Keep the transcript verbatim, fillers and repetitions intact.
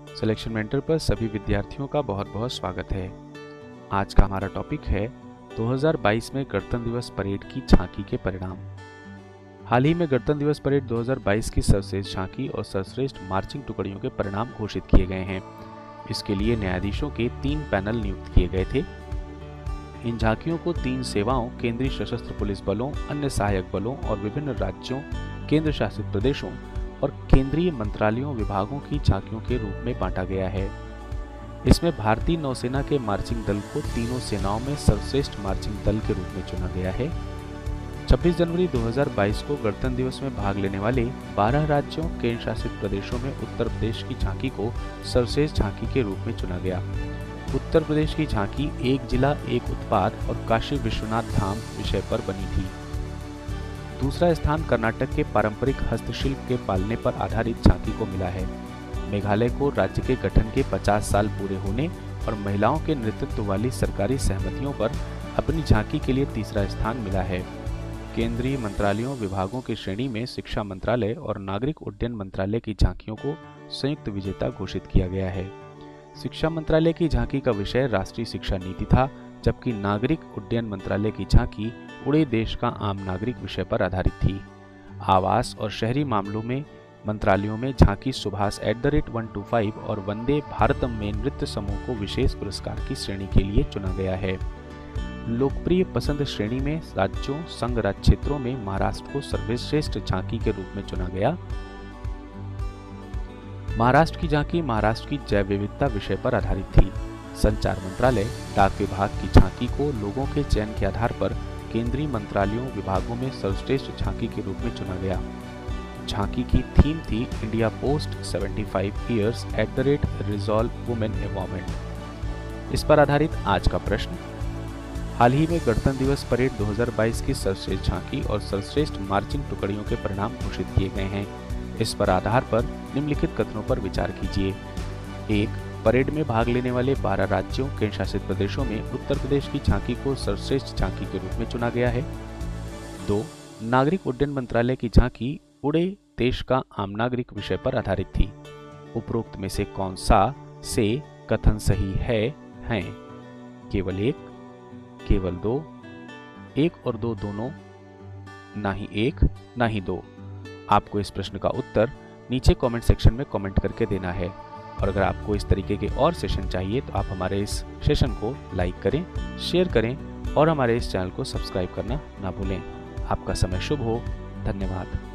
Selection mentor पर सभी विद्यार्थियों का बहुत बहुत स्वागत है। आज का हमारा टॉपिक है दो हज़ार बाईस में गणतंत्र दिवस परेड की झांकी के परिणाम। हाल ही में गणतंत्र दिवस परेड दो हज़ार बाईस की सर्वश्रेष्ठ झांकी और सर्वश्रेष्ठ मार्चिंग टुकड़ियों के परिणाम घोषित किए गए हैं। इसके लिए न्यायाधीशों के तीन पैनल नियुक्त किए गए थे। इन झांकियों को तीन सेवाओं, केंद्रीय सशस्त्र पुलिस बलों, अन्य सहायक बलों और विभिन्न राज्यों, केंद्र शासित प्रदेशों और केंद्रीय मंत्रालयों विभागों की झांकियों के रूप में बांटा गया है। इसमें भारतीय नौसेना के मार्चिंग दल को तीनों सेनाओं में सर्वश्रेष्ठ मार्चिंग दल के रूप में चुना गया है। छब्बीस जनवरी दो हज़ार बाईस को गणतंत्र दिवस में भाग लेने वाले बारह राज्यों, केंद्र शासित प्रदेशों में उत्तर प्रदेश की झांकी को सर्वश्रेष्ठ झांकी के रूप में चुना गया। उत्तर प्रदेश की झांकी एक जिला एक उत्पाद और काशी विश्वनाथ धाम विषय पर बनी थी। दूसरा स्थान कर्नाटक के पारंपरिक हस्तशिल्प के पालने पर आधारित झांकी को मिला है। मेघालय को राज्य के गठन के पचास साल पूरे होने और महिलाओं के नेतृत्व वाली सरकारी सहमतियों पर अपनी झांकी के लिए तीसरा स्थान मिला है। केंद्रीय मंत्रालयों विभागों की श्रेणी में शिक्षा मंत्रालय और नागरिक उड्डयन मंत्रालय की झांकियों को संयुक्त विजेता घोषित किया गया है। शिक्षा मंत्रालय की झांकी का विषय राष्ट्रीय शिक्षा नीति था, जबकि नागरिक उड्डयन मंत्रालय की झांकी उड़े देश का आम नागरिक विषय पर आधारित थी। आवास और शहरी मामलों में मंत्रालयों में झांकी Subhash at the rate one two five और वंदे भारतम में नृत्य समूह को विशेष पुरस्कार की श्रेणी के लिए चुना गया है। लोकप्रिय पसंद श्रेणी में राज्यों, संघ राज्य क्षेत्रों में महाराष्ट्र को सर्वश्रेष्ठ झांकी के रूप में चुना गया। महाराष्ट्र की झांकी महाराष्ट्र की जैव विविधता विषय पर आधारित थी। संचार मंत्रालय, डाक विभाग की झांकी को लोगों के चयन के आधार पर केंद्रीय मंत्रालयों विभागों में सर्वश्रेष्ठ झांकी के रूप में चुना गया। झांकी की थीम थी इंडिया पोस्ट पचहत्तर years at the rate resolve women empowerment. इस पर आधारित आज का प्रश्न, हाल ही में गणतंत्र दिवस परेड दो हज़ार बाईस की सर्वश्रेष्ठ झांकी और सर्वश्रेष्ठ मार्चिंग टुकड़ियों के परिणाम घोषित किए गए हैं। इस पर आधार पर निम्नलिखित कथनों पर विचार कीजिए। एक, परेड में भाग लेने वाले बारह राज्यों, केंद्र शासित प्रदेशों में उत्तर प्रदेश की झांकी को सर्वश्रेष्ठ झांकी के रूप में चुना गया है। दो, नागरिक उड्डयन मंत्रालय की झांकी उड़े देश का आम नागरिक विषय पर आधारित थी। उपरोक्त में से कौन सा से कथन सही है? हैं केवल एक, केवल दो, एक और दो दोनों, ना ही एक ना ही दो। आपको इस प्रश्न का उत्तर नीचे कमेंट सेक्शन में कमेंट करके देना है। और अगर आपको इस तरीके के और सेशन चाहिए तो आप हमारे इस सेशन को लाइक करें, शेयर करें और हमारे इस चैनल को सब्सक्राइब करना ना भूलें। आपका समय शुभ हो। धन्यवाद।